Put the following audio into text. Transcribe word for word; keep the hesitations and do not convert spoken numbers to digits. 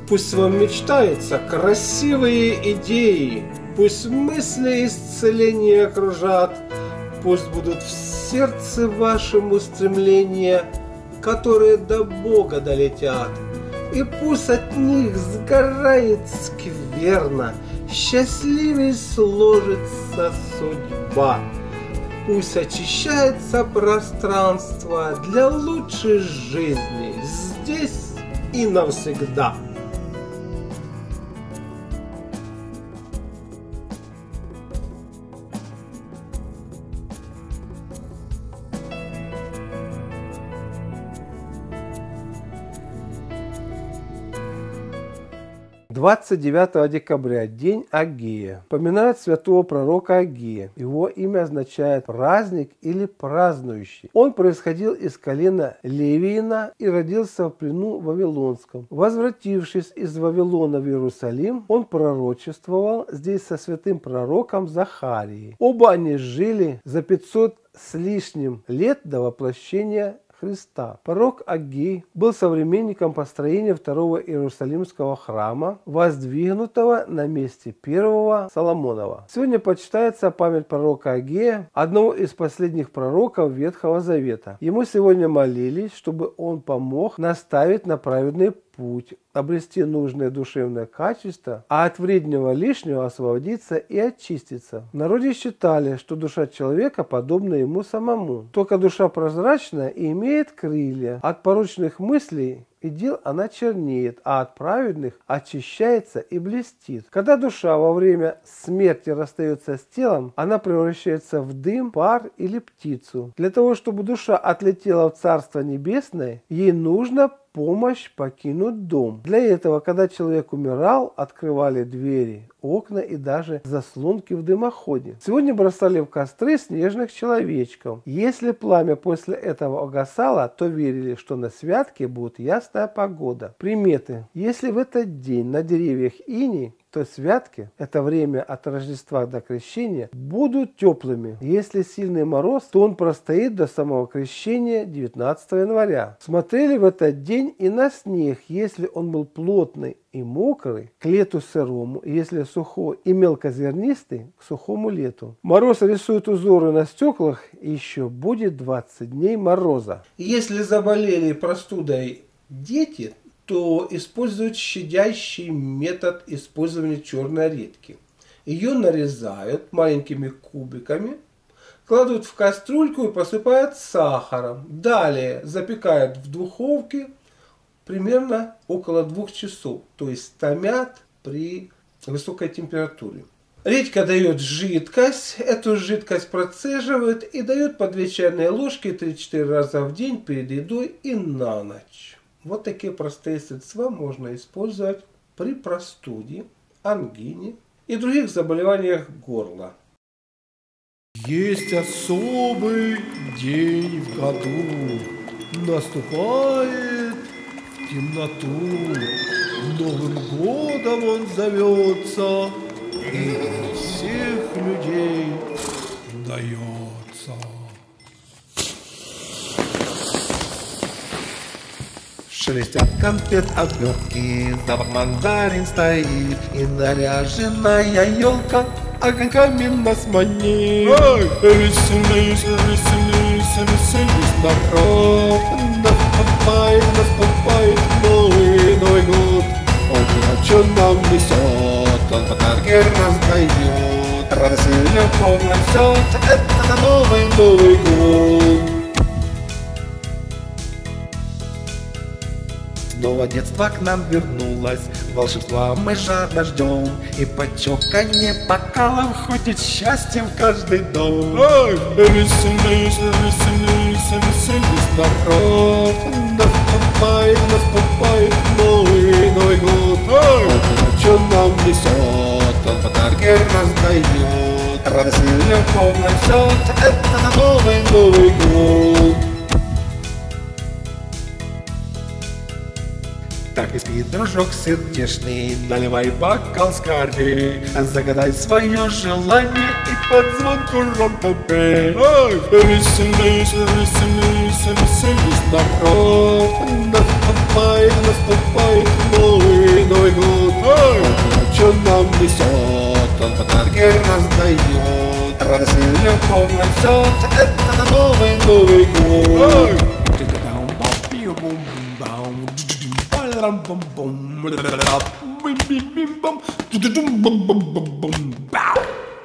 Пусть вам мечтаются красивые идеи, пусть мысли исцеления окружат, пусть будут в сердце вашем устремления, которые до Бога долетят. И пусть от них сгорает скверно, счастливей сложится судьба. Пусть очищается пространство для лучшей жизни здесь и навсегда. двадцать девятого декабря, день Агея. Поминают святого пророка Агея. Его имя означает праздник или празднующий. Он происходил из колена Левиина и родился в плену Вавилонском. Возвратившись из Вавилона в Иерусалим, он пророчествовал здесь со святым пророком Захарией. Оба они жили за пятьсот с лишним лет до воплощения Христа. Пророк Агей был современником построения второго Иерусалимского храма, воздвигнутого на месте первого Соломонова. Сегодня почитается память пророка Агея, одного из последних пророков Ветхого Завета. Ему сегодня молились, чтобы он помог наставить на праведный путь, обрести нужное душевное качество, а от вредного лишнего освободиться и очиститься. В народе считали, что душа человека подобна ему самому. Только душа прозрачная и имеет крылья. От порочных мыслей и дел она чернеет, а от праведных очищается и блестит. Когда душа во время смерти расстается с телом, она превращается в дым, пар или птицу. Для того, чтобы душа отлетела в Царство Небесное, ей нужно помощь покинуть дом. Для этого, когда человек умирал, открывали двери, окна и даже заслонки в дымоходе. Сегодня бросали в костры снежных человечков. Если пламя после этого угасало, то верили, что на святке будет ясная погода. Приметы. Если в этот день на деревьях иней, то святки, это время от Рождества до Крещения, будут теплыми. Если сильный мороз, то он простоит до самого Крещения девятнадцатого января. Смотрели в этот день и на снег, если он был плотный и мокрый, к лету сырому, если сухой и мелкозернистый, к сухому лету. Мороз рисует узоры на стеклах, и еще будет двадцать дней мороза. Если заболели простудой дети, то используют щадящий метод использования черной редьки. Ее нарезают маленькими кубиками, кладут в кастрюльку и посыпают сахаром. Далее запекают в духовке примерно около двух часов, то есть томят при высокой температуре. Редька дает жидкость, эту жидкость процеживают и дают по две чайные ложки три-четыре раза в день перед едой и на ночь. Вот такие простые средства можно использовать при простуде, ангине и других заболеваниях горла. Есть особый день в году, наступает в темноту. Новым годом он зовется, и для всех людей дается. Шелестят конфет обертки, запах мандарин стоит, и наряженная елка огоньками нас манит. Ай, веселись, веселись, веселись, народ. Наступает, наступает новый, Новый год. Он что нам несет, он подарки раздает, радость и любовь несет, это новый, Новый год. Снова детство к нам вернулось, волшебства мы жадно ждем, и почоканье бокалов ходит счастьем в каждый дом. Ай, веселись, веселись, веселись, народ. Наступает, наступает новый, Новый год. Ай, он что нам несет, он подарки раздает, радость и любовь несет, это новый, Новый год. Так и спит, дружок сердечный, наливай бокал скорей, загадай свое желание и под звонку ромко пей. Ай, веселись, веселись, веселись, народ. Наступает, наступает новый, Новый Что нам несет, он подарки раздает. Радость и любовь несет, это новый Новый год. Bum bum bum bum bum bum bum bum bum bum bum bum bum bum bum